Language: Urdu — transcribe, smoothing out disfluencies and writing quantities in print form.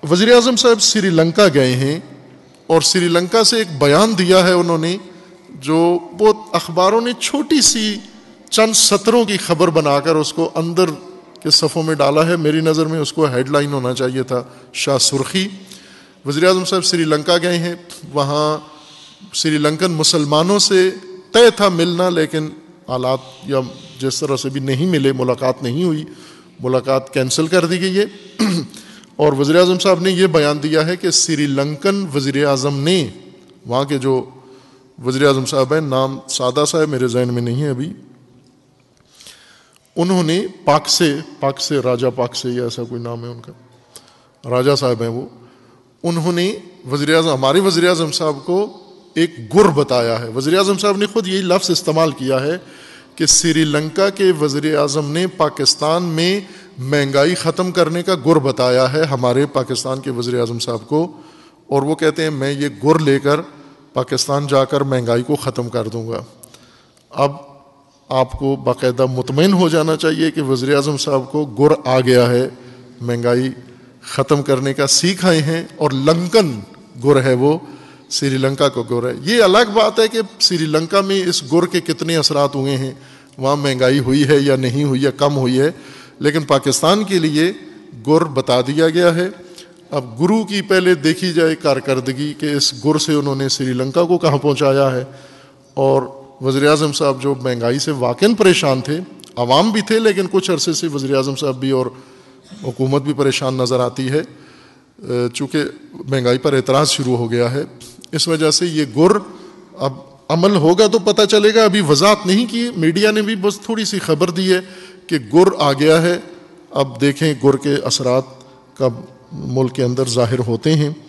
وزیر اعظم صاحب سری لنکا گئے ہیں اور سری لنکا سے ایک بیان دیا ہے انہوں نے جو بہت اخباروں نے چھوٹی سی چند سطروں کی خبر بنا کر اس کو اندر کے صفوں میں ڈالا ہے. میری نظر میں اس کو ہیڈ لائن ہونا چاہیے تھا شاہ سرخی. وزیر اعظم صاحب سری لنکا گئے ہیں, وہاں سری لنکن مسلمانوں سے طے تھا ملنا, لیکن حالات یا جس طرح سے بھی نہیں ملے, ملاقات نہیں ہوئی, ملاقات کینسل کر دی گئی ہے. اور وزیر اعظم صاحب نے یہ بیان دیا ہے کہ سری لنکن وزیر اعظم نے, وہاں کے جو وزیر اعظم صاحب ہیں, نام سادہ صاحب میرے ذہن میں نہیں ہے ابھی, انہوں نے پاک سے راجہ پاک سے یا ایسا کوئی نام ہے ان کا, راجہ صاحب ہیں وہ, انہوں نے وزیر اعظم ہمارے وزیر اعظم صاحب کو ایک گر بتایا ہے. وزیر اعظم صاحب نے خود یہی لفظ استعمال کیا ہے کہ سری لنکا کے وزیر اعظم نے پاکستان میں مہنگائی ختم کرنے کا گر بتایا ہے ہمارے پاکستان کے وزیر اعظم صاحب کو, اور وہ کہتے ہیں میں یہ گر لے کر پاکستان جا کر مہنگائی کو ختم کر دوں گا. اب آپ کو باقاعدہ مطمئن ہو جانا چاہیے کہ وزیر اعظم صاحب کو گر آ گیا ہے, مہنگائی ختم کرنے کا سیکھ آئے ہیں, اور لنکن گر ہے وہ سری لنکا کو گر ہے. یہ الگ بات ہے کہ سری لنکا میں اس گر کے کتنے اثرات ہوئے ہیں, وہاں مہنگائی ہوئی ہے یا نہیں ہوئی یا کم ہوئی ہے, لیکن پاکستان کے لیے گر بتا دیا گیا ہے. اب گرو کی پہلے دیکھی جائے کارکردگی کہ اس گر سے انہوں نے سری لنکا کو کہاں پہنچایا ہے. اور وزیر اعظم صاحب جو مہنگائی سے واقعاً پریشان تھے, عوام بھی تھے, لیکن کچھ عرصے سے وزیر اعظم صاحب بھی اور حکومت بھی پریشان نظر آتی ہے چونکہ مہنگائی پر اعتراض شروع ہو گیا ہے. اس وجہ سے یہ گر اب عمل ہوگا تو پتہ چلے گا. ابھی وضاحت نہیں کی, میڈیا نے بھی بس تھوڑی سی خبر دی ہے کہ گر آ گیا ہے. اب دیکھیں گر کے اثرات کب ملک کے اندر ظاہر ہوتے ہیں.